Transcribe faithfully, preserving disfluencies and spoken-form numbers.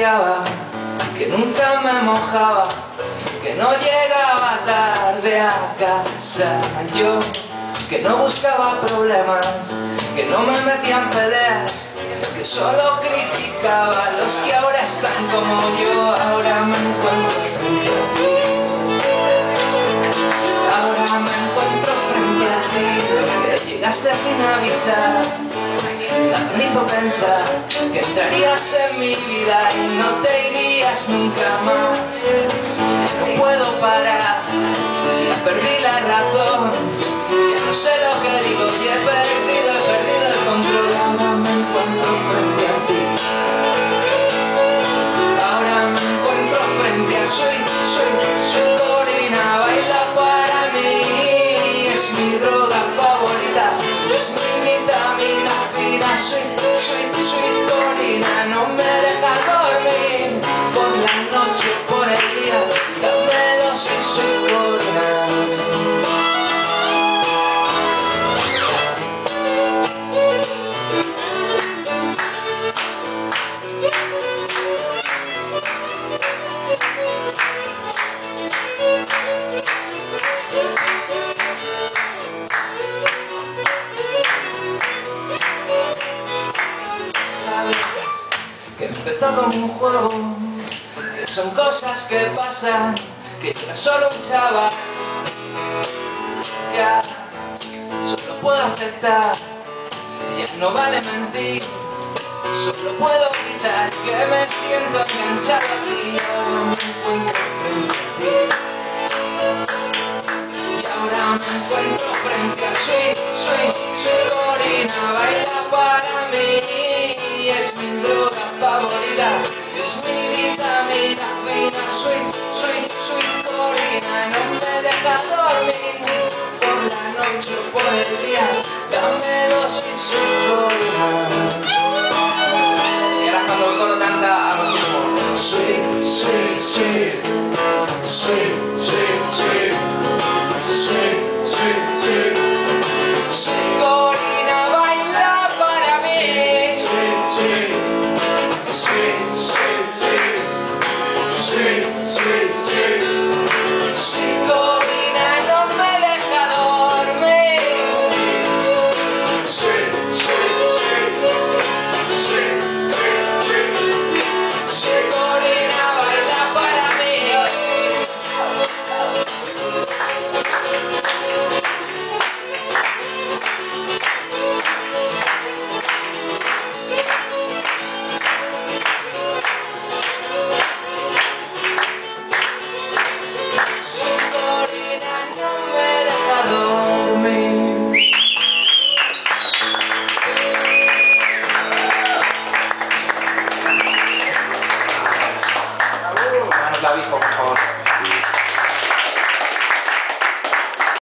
confiaba, que nunca me mojaba, que no llegaba tarde a casa. Yo, que no buscaba problemas, que no me metía en peleas, que solo criticaba a los que ahora están como yo. Ahora me encuentro frente a ti, ahora me encuentro frente a ti, que llegaste sin avisar. Nada me hizo pensar que entrarías en mi vida y no te irías nunca más. No puedo parar, si ya perdí la razón, ya no sé lo que digo y he perdido, he perdido el control. Ahora me encuentro frente a ti, ahora me encuentro frente a soy, soy, soy Corina, baila para mí, es mi droga favorita, es mi vitamina fina. Soy, soy, soy Corina, no me deja dormir por la noche, por el día, dame dosis, soy Corina. Que empezó como un juego, que son cosas que pasan, que yo era solo un chaval. Ya, solo puedo aceptar, ya no vale mentir, solo puedo gritar que me siento enganchado a ti. Ahora me encuentro frente a ti, y ahora me encuentro frente a soy, soy, soy Corina, baila para mí, es mi droga favorita, es mi vitamina fina. Soy, soy, soy Corina, no me deja dormir por la noche o por el día.